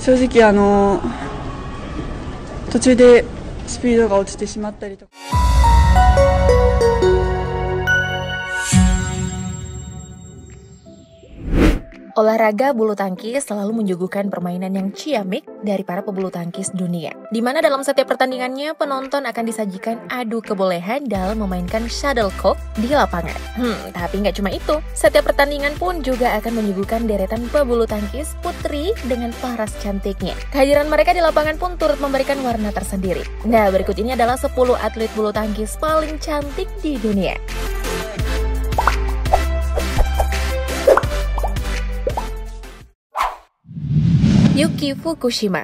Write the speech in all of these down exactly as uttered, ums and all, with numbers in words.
正直あの途中でスピードが落ちてしまったりとか。 Olahraga bulu tangkis selalu menyuguhkan permainan yang ciamik dari para pebulu tangkis dunia. Di mana dalam setiap pertandingannya, penonton akan disajikan adu kebolehan dalam memainkan shuttlecock di lapangan. Hmm, tapi nggak cuma itu. Setiap pertandingan pun juga akan menyuguhkan deretan pebulu tangkis putri dengan paras cantiknya. Kehadiran mereka di lapangan pun turut memberikan warna tersendiri. Nah, berikut ini adalah sepuluh atlet bulu tangkis paling cantik di dunia. Yuki Fukushima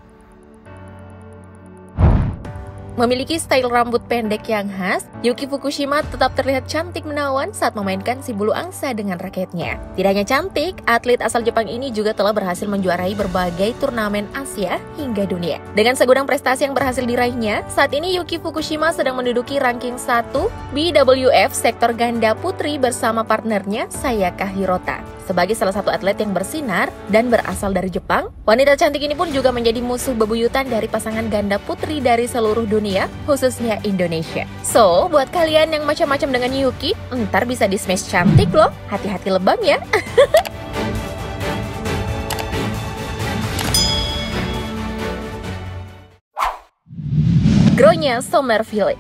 memiliki style rambut pendek yang khas. Yuki Fukushima tetap terlihat cantik menawan saat memainkan si bulu angsa dengan raketnya. Tidak hanya cantik, atlet asal Jepang ini juga telah berhasil menjuarai berbagai turnamen Asia hingga dunia. Dengan segudang prestasi yang berhasil diraihnya, saat ini Yuki Fukushima sedang menduduki ranking satu B W F sektor ganda putri bersama partnernya Sayaka Hirota. Sebagai salah satu atlet yang bersinar dan berasal dari Jepang, wanita cantik ini pun juga menjadi musuh bebuyutan dari pasangan ganda putri dari seluruh dunia, khususnya Indonesia. So, buat kalian yang macam-macam dengan Yuki, ntar bisa di-smash cantik loh. Hati-hati lebam ya. Gronya Somerville.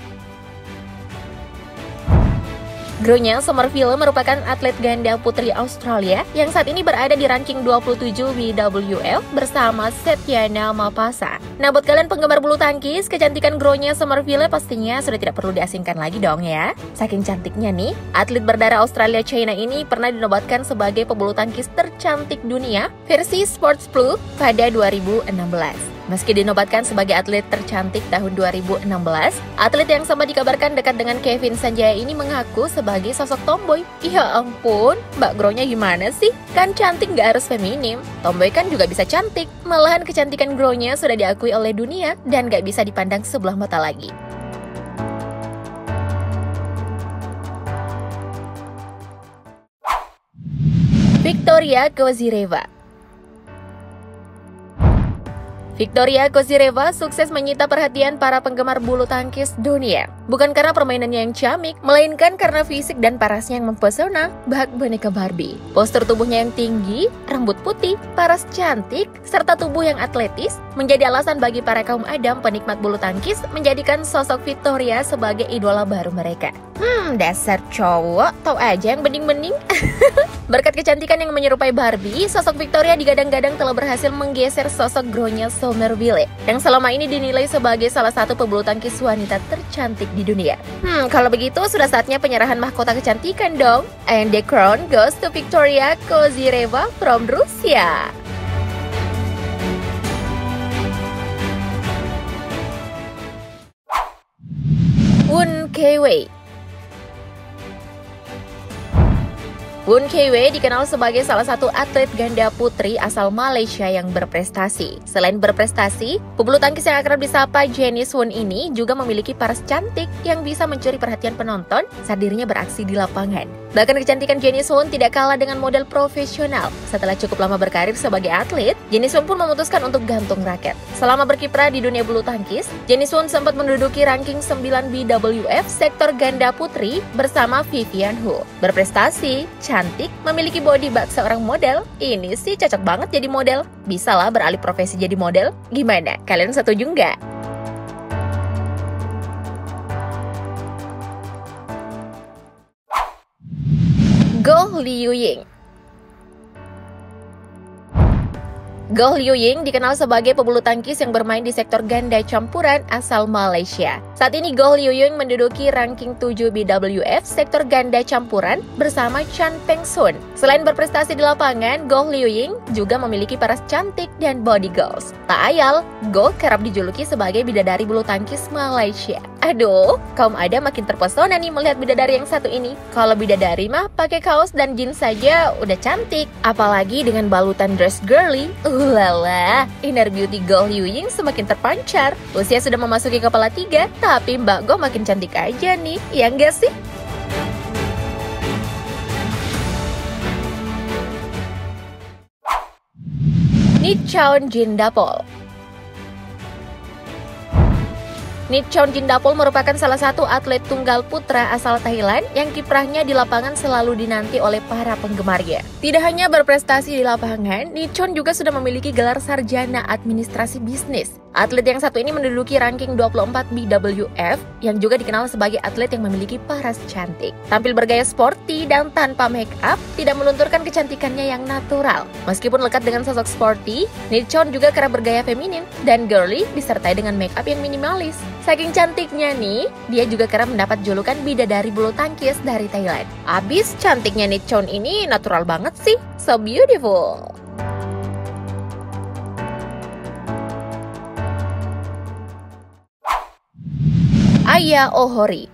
Gronya Somerville merupakan atlet ganda putri Australia yang saat ini berada di ranking dua puluh tujuh B W F bersama Setyana Mapasa. Nah, buat kalian penggemar bulu tangkis, kecantikan Gronya Somerville pastinya sudah tidak perlu diasingkan lagi dong ya. Saking cantiknya nih, atlet berdarah Australia China ini pernah dinobatkan sebagai pebulu tangkis tercantik dunia versi Sports Plus pada dua ribu enam belas. Meski dinobatkan sebagai atlet tercantik tahun dua ribu enam belas, atlet yang sama dikabarkan dekat dengan Kevin Sanjaya ini mengaku sebagai sosok tomboy. Ya ampun, Mbak Gronya gimana sih? Kan cantik nggak harus feminim. Tomboy kan juga bisa cantik. Malahan kecantikan Gronya sudah diakui oleh dunia dan nggak bisa dipandang sebelah mata lagi. Victoria Kozireva. Victoria Kozireva sukses menyita perhatian para penggemar bulu tangkis dunia. Bukan karena permainannya yang ciamik, melainkan karena fisik dan parasnya yang mempesona, bak boneka Barbie. Postur tubuhnya yang tinggi, rambut putih, paras cantik, serta tubuh yang atletis menjadi alasan bagi para kaum adam penikmat bulu tangkis menjadikan sosok Victoria sebagai idola baru mereka. Hmm, dasar cowok, tau aja yang bening-bening. Berkat kecantikan yang menyerupai Barbie, sosok Victoria digadang-gadang telah berhasil menggeser sosok Gronya Somerville yang selama ini dinilai sebagai salah satu pebulu tangkis wanita tercantik di dunia. Hmm, kalau begitu sudah saatnya penyerahan mahkota kecantikan dong. And the crown goes to Victoria Kozireva from Rusia. Woon Kei-wei. Woon Kei-wei dikenal sebagai salah satu atlet ganda putri asal Malaysia yang berprestasi. Selain berprestasi, pebulu tangkis yang akrab disapa Janice Woon ini juga memiliki paras cantik yang bisa mencuri perhatian penonton saat dirinya beraksi di lapangan. Bahkan kecantikan Janice Woon tidak kalah dengan model profesional. Setelah cukup lama berkarir sebagai atlet, Janice Woon pun memutuskan untuk gantung raket. Selama berkiprah di dunia bulu tangkis, Janice Woon sempat menduduki ranking sembilan B W F sektor ganda putri bersama Vivian Hu. Berprestasi, cantik, memiliki body bag seorang model, ini sih cocok banget jadi model. Bisa lah beralih profesi jadi model. Gimana? Kalian setuju nggak? Goh Liu Ying. Goh Liu Ying dikenal sebagai pebulu tangkis yang bermain di sektor ganda campuran asal Malaysia. Saat ini Goh Liu Ying menduduki ranking tujuh B W F sektor ganda campuran bersama Chan Peng Sun. Selain berprestasi di lapangan, Goh Liu Ying juga memiliki paras cantik dan body goals. Tak ayal, Goh kerap dijuluki sebagai bidadari bulu tangkis Malaysia. Aduh, kaum ada makin terpesona nih melihat bidadari yang satu ini. Kalau bidadari mah pakai kaos dan jeans saja udah cantik, apalagi dengan balutan dress girly. Ulala, inner beauty Goh Liu Ying semakin terpancar. Usia sudah memasuki kepala tiga, tapi Mbak Goh makin cantik aja nih, ya enggak sih? Nichkhun Jindapol. Nichkhun Jindapol merupakan salah satu atlet tunggal putra asal Thailand yang kiprahnya di lapangan selalu dinanti oleh para penggemarnya. Tidak hanya berprestasi di lapangan, Nichkhun juga sudah memiliki gelar sarjana administrasi bisnis. Atlet yang satu ini menduduki ranking dua puluh empat B W F yang juga dikenal sebagai atlet yang memiliki paras cantik. Tampil bergaya sporty dan tanpa make up, tidak melunturkan kecantikannya yang natural. Meskipun lekat dengan sosok sporty, Nichkhun juga kerap bergaya feminin dan girly disertai dengan make up yang minimalis. Saking cantiknya nih, dia juga kerap mendapat julukan bidadari bulu tangkis dari Thailand. Abis cantiknya Nichkhun ini natural banget sih, so beautiful. Aya Ohori.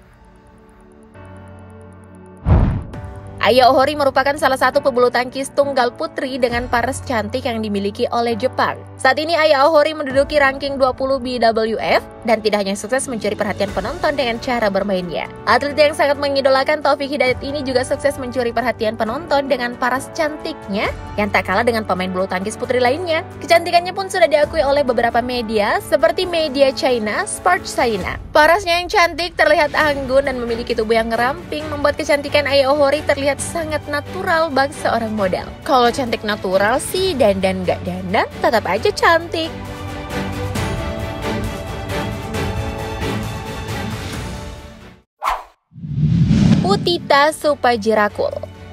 Aya Ohori merupakan salah satu pebulu tangkis tunggal putri dengan paras cantik yang dimiliki oleh Jepang. Saat ini Aya Ohori menduduki ranking dua puluh B W F dan tidak hanya sukses mencuri perhatian penonton dengan cara bermainnya. Atlet yang sangat mengidolakan Taufik Hidayat ini juga sukses mencuri perhatian penonton dengan paras cantiknya yang tak kalah dengan pemain bulu tangkis putri lainnya. Kecantikannya pun sudah diakui oleh beberapa media seperti media China, Sports China. Parasnya yang cantik, terlihat anggun dan memiliki tubuh yang ramping membuat kecantikan Aya Ohori terlihat sangat natural bagi seorang model. Kalau cantik natural sih dandan gak dandan tetap aja cantik. Putita Supajirakul.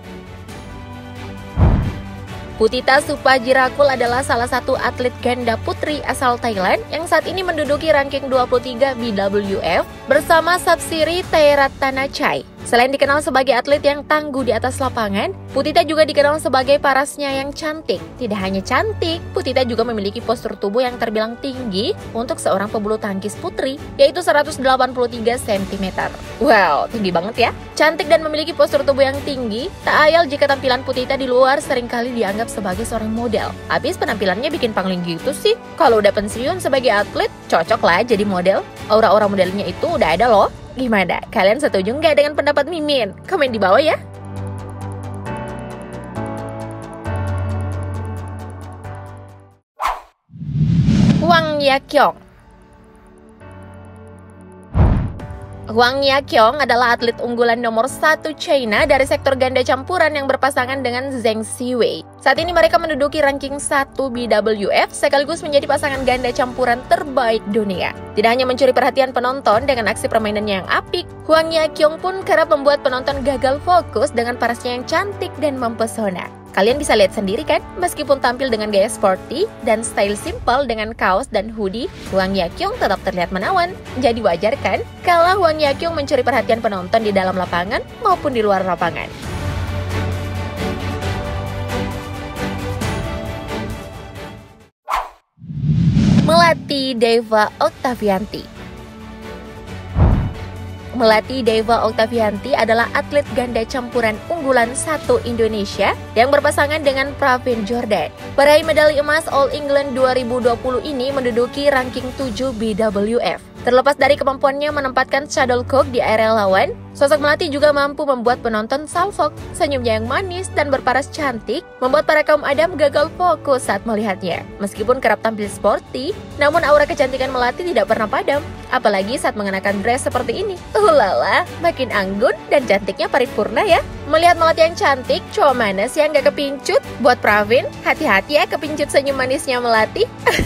Putita Supajirakul adalah salah satu atlet ganda putri asal Thailand yang saat ini menduduki ranking dua puluh tiga B W F bersama Sapsiri Theratanachai. Selain dikenal sebagai atlet yang tangguh di atas lapangan, Putita juga dikenal sebagai parasnya yang cantik. Tidak hanya cantik, Putita juga memiliki postur tubuh yang terbilang tinggi untuk seorang pebulu tangkis putri, yaitu seratus delapan puluh tiga sentimeter. Wow, tinggi banget ya. Cantik dan memiliki postur tubuh yang tinggi, tak ayal jika tampilan Putita di luar seringkali dianggap sebagai seorang model. Habis penampilannya bikin pangling gitu sih. Kalau udah pensiun sebagai atlet, cocok lah jadi model. Aura-aura modelnya itu udah ada loh. Gimana? Kalian setuju nggak dengan pendapat Mimin? Komen di bawah ya. Hwang Yakyong. Hwang Yakyong adalah atlet unggulan nomor satu China dari sektor ganda campuran yang berpasangan dengan Zheng Siwei. Saat ini mereka menduduki ranking satu B W F sekaligus menjadi pasangan ganda campuran terbaik dunia. Tidak hanya mencuri perhatian penonton dengan aksi permainannya yang apik, Hwang Yakyong pun kerap membuat penonton gagal fokus dengan parasnya yang cantik dan mempesona. Kalian bisa lihat sendiri kan, meskipun tampil dengan gaya sporty dan style simple dengan kaos dan hoodie, Hwang Yakyong tetap terlihat menawan. Jadi wajar kan, kalau Hwang Yakyong mencuri perhatian penonton di dalam lapangan maupun di luar lapangan. Melati Deva Oktavianti. Melati Deva Oktavianti adalah atlet ganda campuran unggulan satu Indonesia yang berpasangan dengan Pravin Jordan. Peraih medali emas All England dua ribu dua puluh ini menduduki ranking tujuh B W F. Terlepas dari kemampuannya menempatkan shuttlecock di area lawan, sosok Melati juga mampu membuat penonton salfok. Senyumnya yang manis dan berparas cantik membuat para kaum adam gagal fokus saat melihatnya. Meskipun kerap tampil sporty, namun aura kecantikan Melati tidak pernah padam. Apalagi saat mengenakan dress seperti ini. Ulala, makin anggun dan cantiknya paripurna ya. Melihat Melati yang cantik, cowok mana sih yang gak kepincut? Buat Pravin, hati-hati ya kepincut senyum manisnya Melati.